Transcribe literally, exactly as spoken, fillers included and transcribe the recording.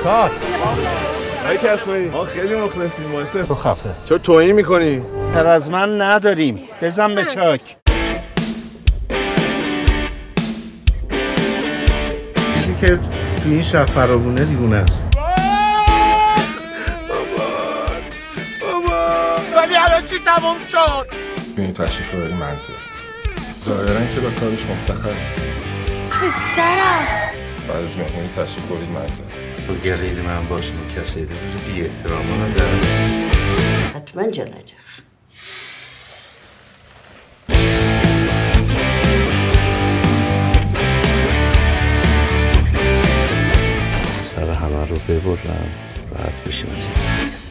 کات آقای کسبایی ما خیلی مخلصیم واسه تو خفه چرا توهین میکنی؟ تر از من نداریم بزن به چاک چیزی که تو این شب فرابونه دیوونه است بابا بابا ولی الان چی تمام شد؟ بینی تشریف ببری منزل ظاهرا که با کارش مفتخر پسرم بعد از مهمونی تشریف برید منزل تو گرید من باشی کسی روز بی احتراما نداره حتما جلجه سر همه رو ببرم راحت بشیم از این